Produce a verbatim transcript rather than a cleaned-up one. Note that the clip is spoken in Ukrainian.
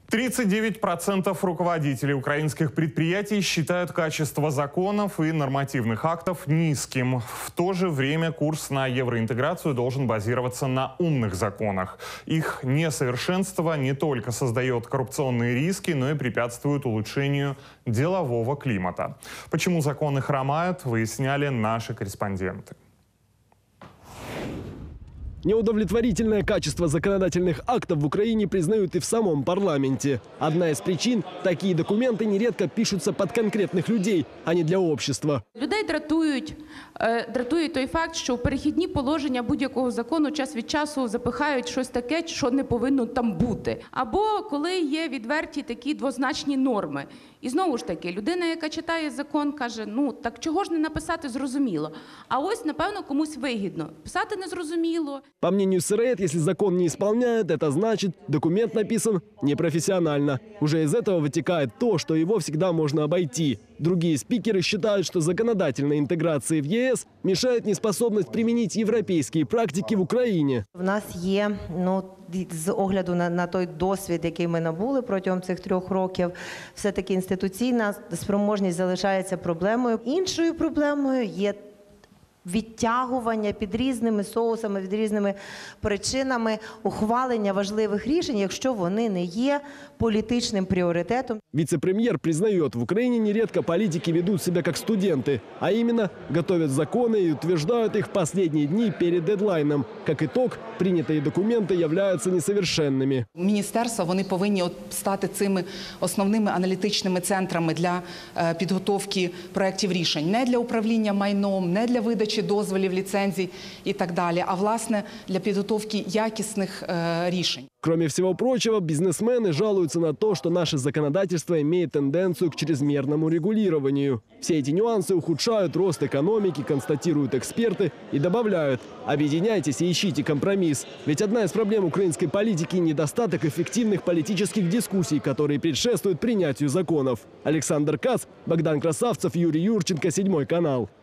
тридцать девять процентов руководителей украинских предприятий считают качество законов и нормативных актов низким. В то же время курс на евроинтеграцию должен базироваться на умных законах. Их несовершенство не только создает коррупционные риски, но и препятствует улучшению делового климата. Почему законы хромают, выясняли наши корреспонденты. Неудовлетворительное качество законодательных актов в Украине признают и в самом парламенте. Одна из причин – такие документы нередко пишутся под конкретных людей, а не для общества. Людей дратують, дратує той факт, що в перехідні положення будь-якого закону час від часу запихають щось таке, що не повинно там бути. Або коли є відверті такі двозначні норми. І знову ж таки, людина, яка читає закон, каже, ну так чого ж не написати зрозуміло? А ось, напевно, комусь вигідно. Писати незрозуміло. По мнению Сироед, если закон не исполняют, это значит, документ написан непрофессионально. Уже из этого вытекает то, что его всегда можно обойти. Другие спикеры считают, что законодательной интеграции в ЕС мешает неспособность применить европейские практики в Україні. В нас є, ну, з огляду на, на той досвід, який ми набули протягом цих трьох років, все-таки інституційна спроможність залишається проблемою. Іншою проблемою є відтягування під різними соусами, під різними причинами ухвалення важливих рішень, якщо вони не є політичним пріоритетом. Вице-премьер признает, в Украине нередко политики ведут себя как студенты, а именно готовят законы и утверждают их в последние дни перед дедлайном. Как итог, принятые документы являются несовершенными. Міністерства, вони повинні от стати цими основними аналітичними центрами для е, підготовки проєктів рішень. Не для управління майном, не для видачі дозволів, ліцензій і так далі, а власне для підготовки якісних е, рішень. Кроме всего прочего, бизнесмены жалуются на то, что наше законодательство имеет тенденцию к чрезмерному регулированию. Все эти нюансы ухудшают рост экономики, констатируют эксперты и добавляют: объединяйтесь и ищите компромисс. Ведь одна из проблем украинской политики – недостаток эффективных политических дискуссий, которые предшествуют принятию законов. Александр Кац, Богдан Красавцев, Юрий Юрченко, Седьмой канал.